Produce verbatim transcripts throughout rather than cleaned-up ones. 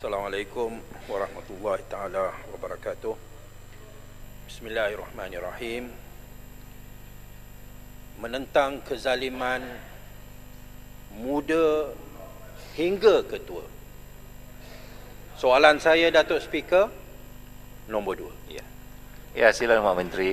Assalamualaikum warahmatullahi taala wabarakatuh. Bismillahirrahmanirrahim. Menentang kezaliman muda hingga ketua. Soalan saya, Datuk Speaker, nombor dua. Ya, ya silakan Pak Menteri.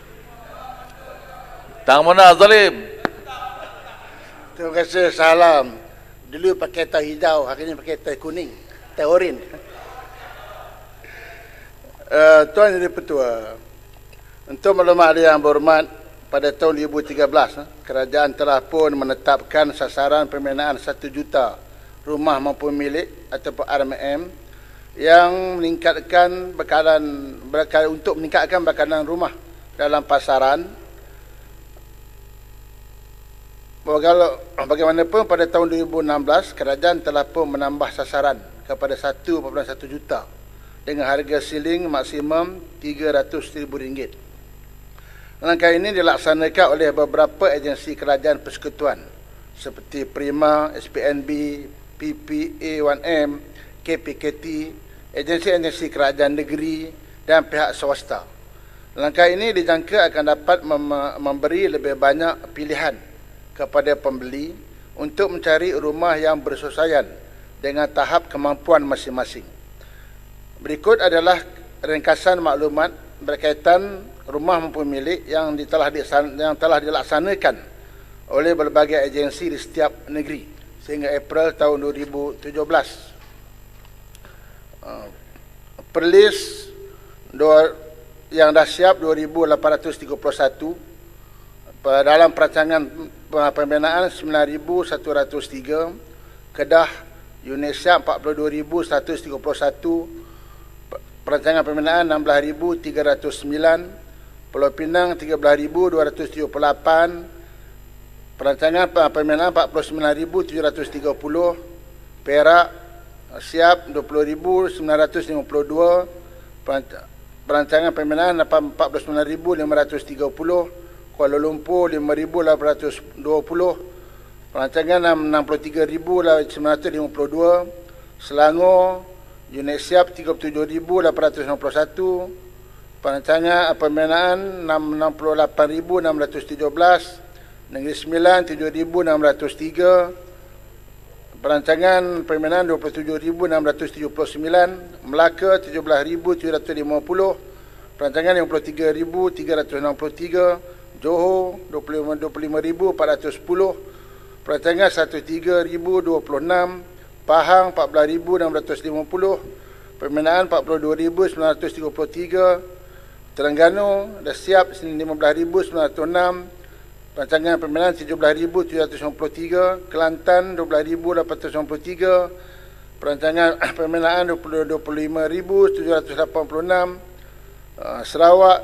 Tang mana zalim? Terima kasih. Salam. Dulu pakai teh hijau, hari ini pakai teh kuning, teh oren. Uh, Tuan Yang Di-Pertua, untuk maklumat yang berhormat, pada tahun dua ribu tiga belas, kerajaan telah pun menetapkan sasaran pembinaan satu juta rumah mampu milik atau R M M yang meningkatkan bekalan, bekalan untuk meningkatkan bekalan rumah dalam pasaran. Bagaimanapun pada tahun dua ribu enam belas, kerajaan telah pun menambah sasaran kepada satu perpuluhan satu juta dengan harga siling maksimum tiga ratus ribu ringgit. Langkah ini dilaksanakan oleh beberapa agensi kerajaan persekutuan seperti Prima, S P N B, P P A satu M, K P K T, agensi-agensi kerajaan negeri dan pihak swasta. Langkah ini dijangka akan dapat mem- memberi lebih banyak pilihan kepada pembeli untuk mencari rumah yang bersesuaian dengan tahap kemampuan masing-masing. Berikut adalah ringkasan maklumat berkaitan rumah mampu milik yang telah yang telah dilaksanakan oleh berbagai agensi di setiap negeri sehingga April tahun dua ribu tujuh belas. Perlis yang dah siap dua ribu lapan ratus tiga puluh satu, dalam perancangan pembinaan sembilan ribu satu ratus tiga, Kedah Indonesia empat puluh dua ribu seratus tiga puluh satu, perancangan pembinaan enam belas ribu tiga ratus sembilan, Pulau Pinang tiga belas ribu dua ratus tujuh puluh lapan, perancangan pembinaan empat puluh sembilan ribu tujuh ratus tiga puluh, Perak siap dua puluh ribu sembilan ratus lima puluh dua, perancangan pembinaan empat puluh sembilan ribu lima ratus tiga puluh, Kuala Lumpur lima ribu lapan ratus dua puluh, perancangan enam puluh tiga ribu sembilan ratus lima puluh dua, Selangor unit siap tiga puluh tujuh ribu lapan ratus enam puluh satu, perancangan pembinaan enam puluh lapan ribu enam ratus tujuh belas, Negeri Sembilan tujuh ribu enam ratus tiga, perancangan pembinaan dua puluh tujuh ribu enam ratus tujuh puluh sembilan, Melaka tujuh belas ribu tujuh ratus lima puluh, perancangan lima puluh tiga ribu tiga ratus enam puluh tiga, Johor dua puluh lima ribu empat ratus sepuluh, perancangan seratus tiga ribu dua puluh enam, Pahang empat belas ribu enam ratus lima puluh, pembinaan empat puluh dua ribu sembilan ratus tiga puluh tiga, Terengganu dah siap lima belas ribu sembilan ratus enam, perancangan pembinaan tujuh belas ribu tujuh ratus sembilan puluh tiga, Kelantan dua belas ribu lapan ratus sembilan puluh tiga, perancangan pembinaan dua puluh lima ribu tujuh ratus lapan puluh enam, Sarawak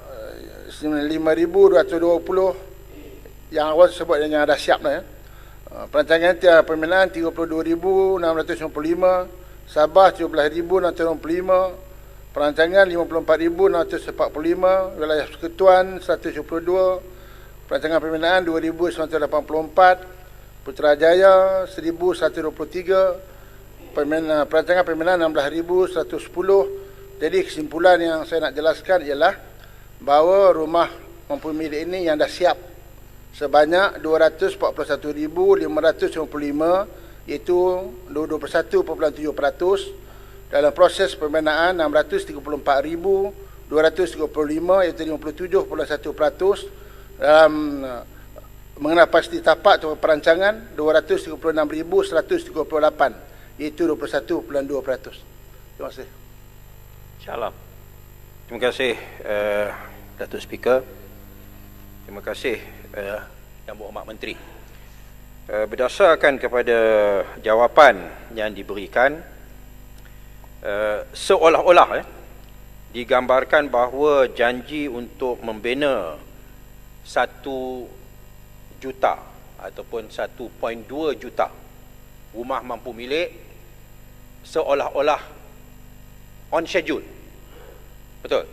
lima ribu dua ratus dua puluh, yang awal sebut yang dah siap dah ya. Perancangan pembinaan tiga puluh dua ribu enam ratus sembilan puluh lima, Sabah tujuh belas ribu enam ratus enam puluh lima, perancangan lima puluh empat ribu enam ratus empat puluh lima, wilayah persekutuan seratus tujuh puluh dua, perancangan pembinaan dua ribu sembilan ratus lapan puluh empat, Putrajaya seribu seratus dua puluh tiga, perancangan pembinaan enam belas ribu seratus sepuluh. Jadi kesimpulan yang saya nak jelaskan ialah bahawa rumah mampu milik ini yang dah siap sebanyak dua ratus empat puluh satu ribu lima ratus sembilan puluh lima, iaitu dua puluh satu perpuluhan tujuh peratus. Dalam proses pembinaan enam ratus tiga puluh empat ribu dua ratus tiga puluh lima, iaitu lima puluh tujuh perpuluhan satu peratus. Dalam mengenai pasti tapak atau perancangan dua ratus tiga puluh enam ribu seratus tiga puluh lapan, iaitu dua puluh satu perpuluhan dua peratus. Terima kasih. Salam. Terima kasih uh, Datuk Speaker. Terima kasih uh, Yang Berhormat Menteri. Uh, berdasarkan kepada jawapan yang diberikan, uh, seolah-olah eh, digambarkan bahawa janji untuk membina satu juta ataupun satu perpuluhan dua juta rumah mampu milik seolah-olah on schedule. Betul?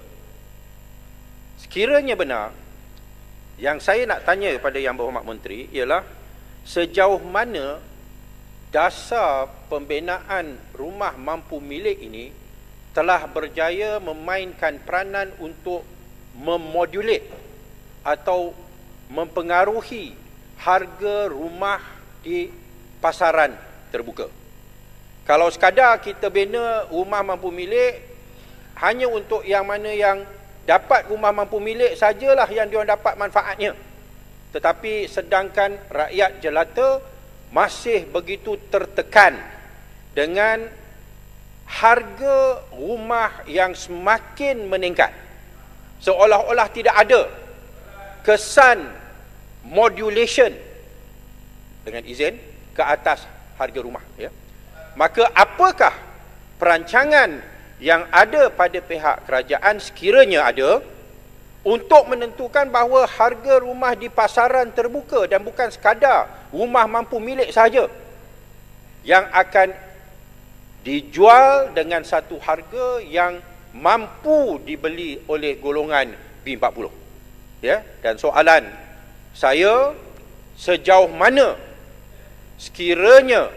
Sekiranya benar, yang saya nak tanya kepada Yang Berhormat Menteri ialah sejauh mana dasar pembinaan rumah mampu milik ini telah berjaya memainkan peranan untuk memodulat atau mempengaruhi harga rumah di pasaran terbuka. Kalau sekadar kita bina rumah mampu milik hanya untuk yang mana yang dapat rumah mampu milik sajalah yang diorang dapat manfaatnya. Tetapi sedangkan rakyat jelata masih begitu tertekan dengan harga rumah yang semakin meningkat. Seolah-olah tidak ada kesan modulation dengan izin ke atas harga rumah, ya. Maka apakah perancangan yang ada pada pihak kerajaan sekiranya ada untuk menentukan bahawa harga rumah di pasaran terbuka dan bukan sekadar rumah mampu milik sahaja yang akan dijual dengan satu harga yang mampu dibeli oleh golongan B empat puluh. Ya, dan soalan saya, sejauh mana sekiranya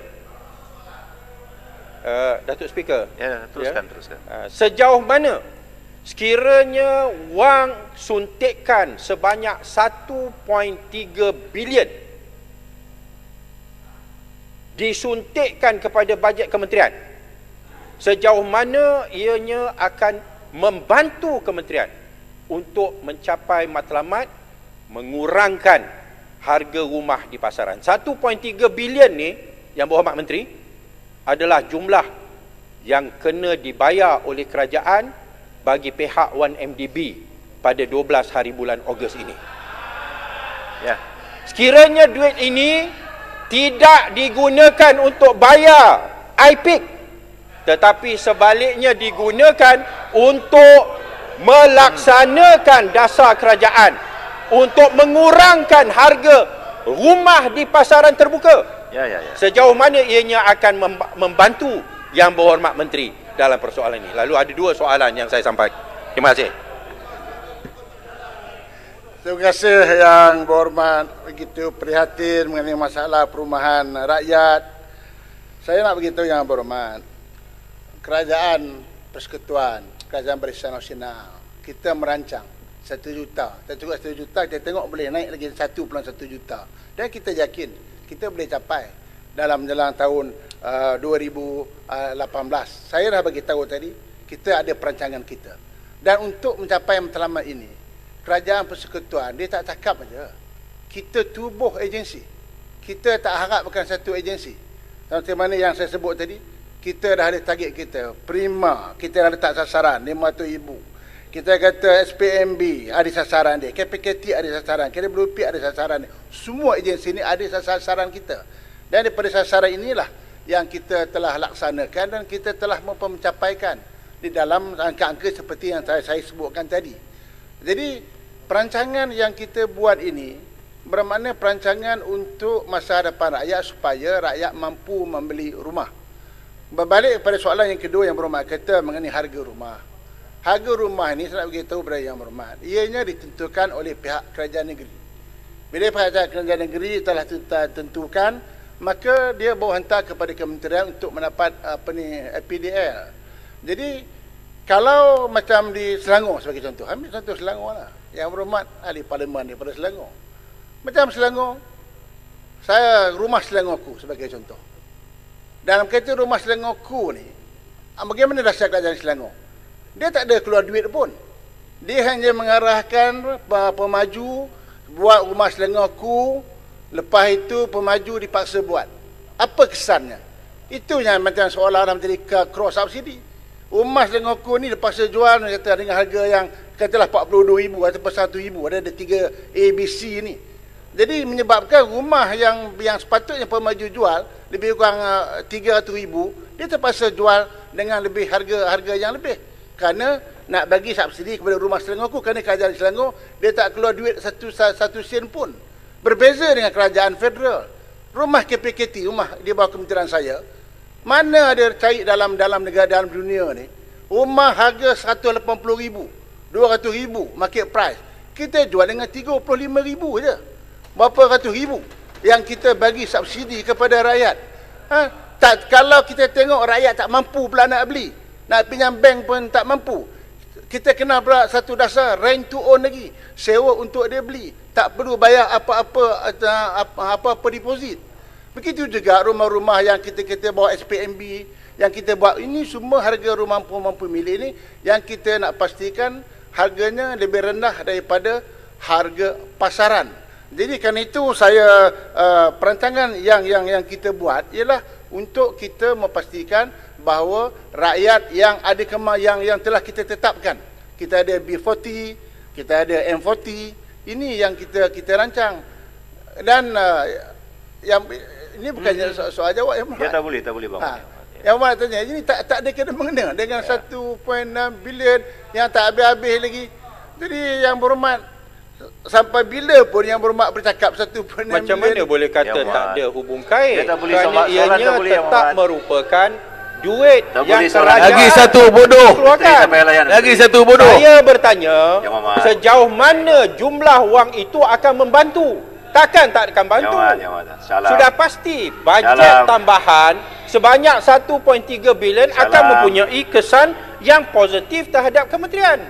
uh, Datuk Speaker, Ya, teruskan, ya, teruskan. Uh, sejauh mana sekiranya wang suntikan sebanyak satu perpuluhan tiga bilion disuntikkan kepada bajet kementerian, sejauh mana ianya akan membantu kementerian untuk mencapai matlamat mengurangkan harga rumah di pasaran. satu perpuluhan tiga bilion ni, Yang Berhormat Menteri, adalah jumlah yang kena dibayar oleh kerajaan bagi pihak satu M D B pada dua belas hari bulan Ogos ini. Ya. Sekiranya duit ini tidak digunakan untuk bayar I P I C, tetapi sebaliknya digunakan untuk melaksanakan dasar kerajaan untuk mengurangkan harga rumah di pasaran terbuka. Ya, ya, ya. Sejauh mana ianya akan membantu Yang Berhormat Menteri dalam persoalan ini? Lalu ada dua soalan yang saya sampaikan. Terima kasih. Terima kasih Yang Berhormat begitu prihatin mengenai masalah perumahan rakyat. Saya nak beritahu Yang Berhormat, Kerajaan Persekutuan, Kerajaan Barisan Nasional, kita merancang satu juta. Tak cukup satu juta, kita tengok boleh naik lagi satu perpuluhan satu juta. Dan kita yakin kita boleh capai dalam menjelang tahun uh, dua ribu lapan belas. Saya dah bagi tahu tadi, kita ada perancangan kita. Dan untuk mencapai matlamat ini, Kerajaan Persekutuan dia tak cakap aja. Kita tubuh agensi. Kita tak harapkan satu agensi. Seperti mana yang saya sebut tadi, kita dah ada target kita. Prima, kita dah letak sasaran lima ratus ribu. Kita kata S P M B ada sasaran dia, K P K T ada sasaran, K W P ada sasaran dia. Semua agensi ini ada sasaran kita. Dan daripada sasaran inilah yang kita telah laksanakan dan kita telah mencapaikan di dalam angka-angka seperti yang saya, saya sebutkan tadi. Jadi perancangan yang kita buat ini bermakna perancangan untuk masa depan rakyat supaya rakyat mampu membeli rumah. Berbalik kepada soalan yang kedua Yang Berhormat kata mengenai harga rumah. Harga rumah ini saya nak beritahu kepada Yang Berhormat, ianya ditentukan oleh pihak kerajaan negeri. Bila pihak kerajaan negeri telah tentukan, maka dia bawa hantar kepada kementerian untuk mendapat apa ni P D L. Jadi kalau macam di Selangor sebagai contoh, ambil contoh Selangor lah. Yang Berhormat ahli parlimen daripada Selangor. Macam Selangor, saya rumah Selangorku sebagai contoh. Dalam kata rumah Selangorku ni, bagaimana dasar kerajaan Selangor? Dia tak ada keluar duit pun. Dia hanya mengarahkan pemaju buat rumah Selangorku, lepas itu pemaju dipaksa buat. Apa kesannya? Itu yang macam seolah-olah menjadi cross subsidi. Rumah Selangorku ni dipaksa jual kata dengan harga yang katalah empat puluh dua ribu atau satu ribu. Ada ada tiga A B C ni. Jadi menyebabkan rumah yang yang sepatutnya pemaju jual lebih kurang uh, tiga ratus ribu, dia terpaksa jual dengan lebih harga-harga yang lebih. Kerana nak bagi subsidi kepada rumah Selangorku, kerana kerajaan Selangor dia tak keluar duit satu satu sen pun. Berbeza dengan kerajaan federal. Rumah K P K T, rumah di bawah kementerian saya, mana ada cari dalam dalam negara dalam dunia ni, rumah harga seratus lapan puluh ribu, dua ratus ribu market price. Kita jual dengan tiga puluh lima ribu je. Berapa ratus ribu yang kita bagi subsidi kepada rakyat. Ha? Tak, kalau kita tengok rakyat tak mampu pula nak beli, nak pinjam bank pun tak mampu, kita kena pula satu dasar rent to own lagi, sewa untuk dia beli, tak perlu bayar apa-apa apa-apa deposit. Begitu juga rumah-rumah yang kita kita bawa S P M B, yang kita buat ini semua harga rumah mampu-mampu milik ini yang kita nak pastikan harganya lebih rendah daripada harga pasaran. Jadi kan itu saya uh, perancangan yang yang yang kita buat ialah untuk kita memastikan bahawa rakyat yang ada kema yang yang telah kita tetapkan. Kita ada B empat puluh, kita ada M empat puluh, ini yang kita kita rancang. Dan uh, yang ini bukannya hmm. soal, soal jawab yang ya, tak boleh, tak boleh bang. Ha. Yang mana tanya, ini tak tak ada kena mengena dengan ya. satu perpuluhan enam bilion yang tak habis-habis lagi. Jadi yang berhormat, sampai bila pun yang berhormat bercakap satu perpuluhan enam macam bilion. mana boleh kata ya, tak ada hubung kait? Ya, tak boleh, kerana soalan, ianya tak boleh, tetap ya, merupakan duit tak yang kerajaan lagi satu bodoh. keluarkan. Lagi satu bodoh. Saya bertanya, ya, sejauh mana jumlah wang itu akan membantu? Takkan tak akan bantu. Ya, ya, Sudah pasti bajet Salam. tambahan sebanyak satu perpuluhan tiga bilion Salam. akan mempunyai kesan yang positif terhadap kementerian.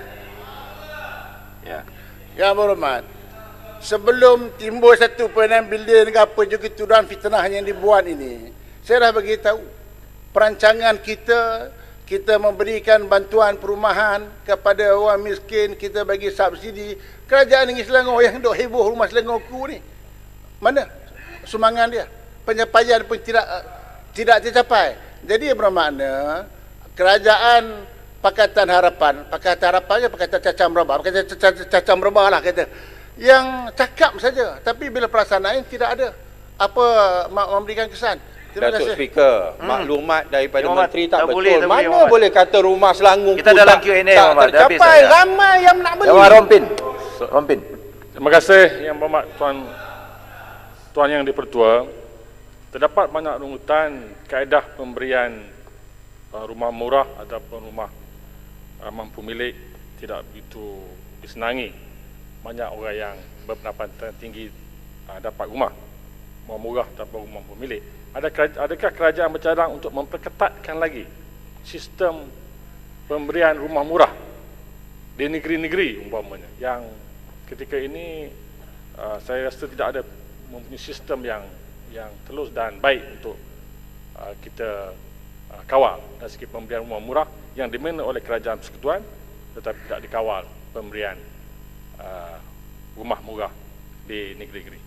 Ya. Yang berhormat, sebelum timbul satu perpuluhan enam bilion ke apa juga tuduhan fitnah yang dibuat ini, saya dah beritahu perancangan kita, kita memberikan bantuan perumahan kepada orang miskin, kita bagi subsidi. Kerajaan Negeri Selangor yang duk heboh rumah Selangorku ni, mana sumbangan dia? Penyampaian pun tidak tidak tercapai. Jadi bermakna kerajaan Pakatan Harapan, Pakatan Harapan je Pakatan Cacam Rebah, Pakatan Cacam Rebah lah kata, yang cakap saja, tapi bila pelaksanaan tidak ada apa memberikan kesan. Terima Datuk kasih. Speaker, Hmm. maklumat daripada Ya, menteri tak, tak betul. boleh, tak Mana boleh, boleh kata rumah Selangor Kita tu dalam tak, Q and A, tak Muhammad. Dah habis tercapai. dah. Ramai yang nak beli. Jawab Rompin. Rompin. Terima kasih Yang Berhormat Tuan Tuan Yang Dipertua. Terdapat banyak rungutan kaedah pemberian uh, rumah murah ataupun rumah uh, mampu milik tidak begitu disenangi. Banyak orang yang berpendapatan tinggi uh, dapat rumah rumah murah ataupun rumah mampu milik. Adakah kerajaan bercadang untuk memperketatkan lagi sistem pemberian rumah murah di negeri-negeri umpamanya yang ketika ini uh, saya rasa tidak ada mempunyai sistem yang yang telus dan baik untuk uh, kita uh, kawal dari segi pemberian rumah murah yang dimana oleh kerajaan persekutuan tetapi tidak dikawal pemberian uh, rumah murah di negeri-negeri.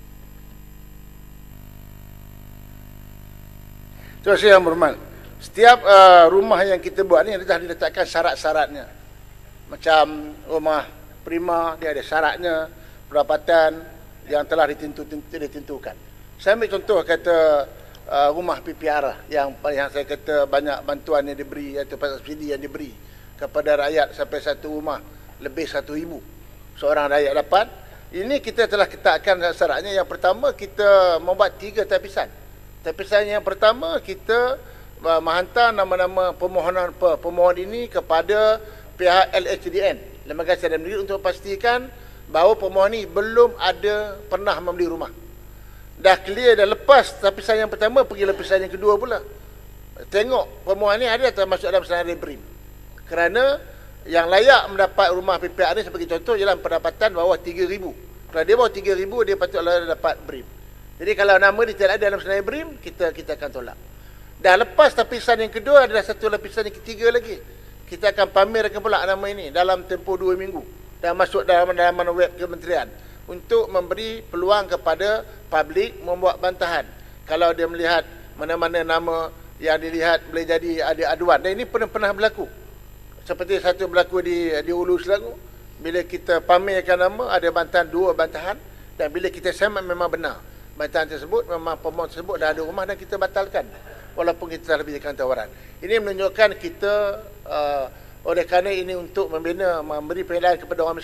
Terima kasih Yang Berhormat. Setiap uh, rumah yang kita buat ni dah diletakkan syarat-syaratnya. Macam rumah prima, dia ada syaratnya, pendapatan yang telah ditentu, ditentukan. Saya ambil contoh kata uh, rumah P P R yang yang saya kata banyak bantuan yang diberi atau subsidi yang diberi kepada rakyat sampai satu rumah lebih satu ribu seorang rakyat dapat. Ini kita telah ketatkan syaratnya. Yang pertama, kita membuat tiga tapisan. Tapisan yang pertama, kita uh, menghantar nama-nama permohonan pemohon ini kepada pihak L H D N, Lembaga Sdn Negeri, untuk pastikan bahawa pemohon ini belum ada pernah membeli rumah. Dah clear, dah lepas tapisan yang pertama, pergi lapisan yang kedua pula. Tengok pemohon ini ada atau masuk dalam senarai BRIM. Kerana yang layak mendapat rumah P P R ni sebagai contoh ialah pendapatan bawah tiga ribu. Kalau dia bawah tiga ribu, dia patutlah dapat BRIM. Jadi kalau nama dia tidak ada dalam senarai BRIM, kita kita akan tolak. Dah lepas lapisan yang kedua, ada satu lapisan yang ketiga lagi. Kita akan pamerkan pula nama ini dalam tempoh dua minggu dan masuk dalam laman web kementerian untuk memberi peluang kepada publik membuat bantahan. Kalau dia melihat mana-mana nama yang dilihat boleh jadi ada aduan. Dan ini pernah pernah berlaku. Seperti satu berlaku di di Hulu Selangor, bila kita pamerkan nama, ada bantahan, dua bantahan, dan bila kita semak memang benar bantahan tersebut, memang pemohon tersebut dah ada rumah dan kita batalkan walaupun kita telah berikan tawaran. Ini menunjukkan kita uh, oleh kerana ini untuk membina, memberi pengetahuan kepada orang